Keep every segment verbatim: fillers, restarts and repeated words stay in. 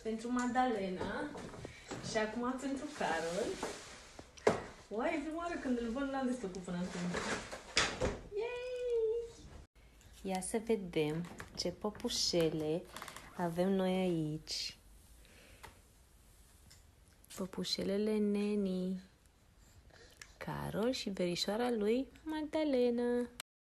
pentru Madalena și acum pentru Carol. Uai, e prima oară când îl văd, n-am desfăcut până acum. Yay! Ia să vedem ce păpușele avem noi aici. Păpușelele Neni, Carol și verișoara lui Madalena.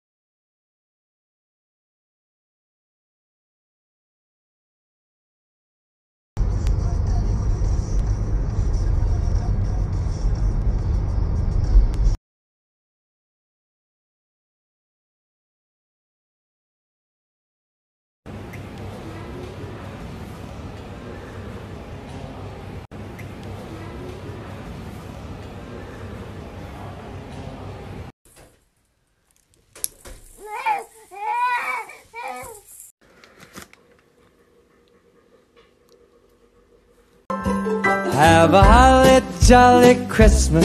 Have a holly jolly Christmas.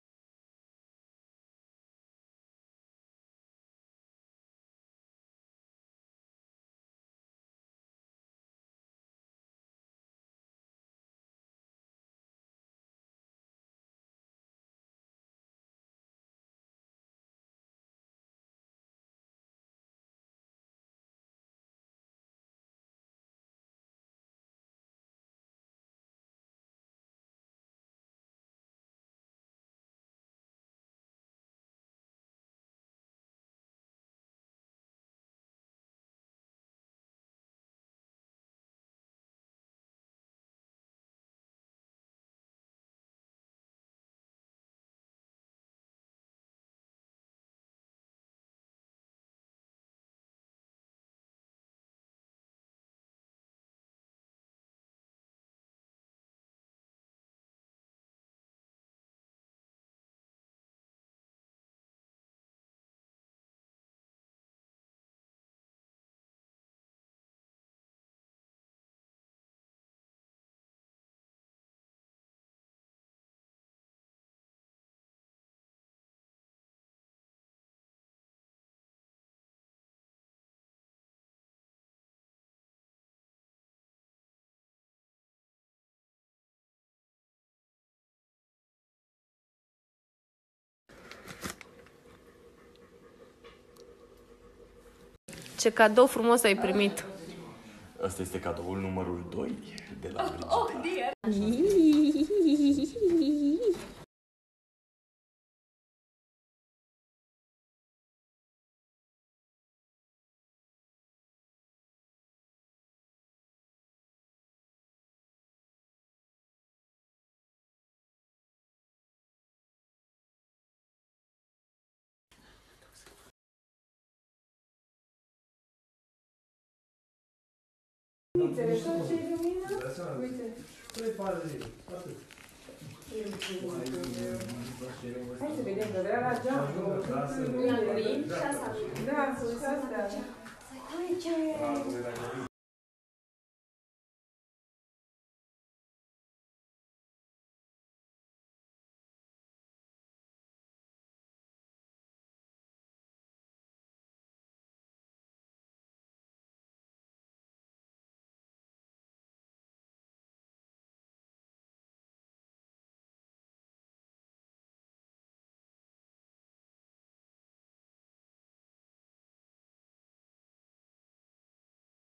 Ce cadou frumos ai primit! Asta este cadoul numărul doi de la Brigida. Oh, dear! Uite, tot ce e lumină, uite. Hai să vedem, că vrea la geam. Da, sunt astea.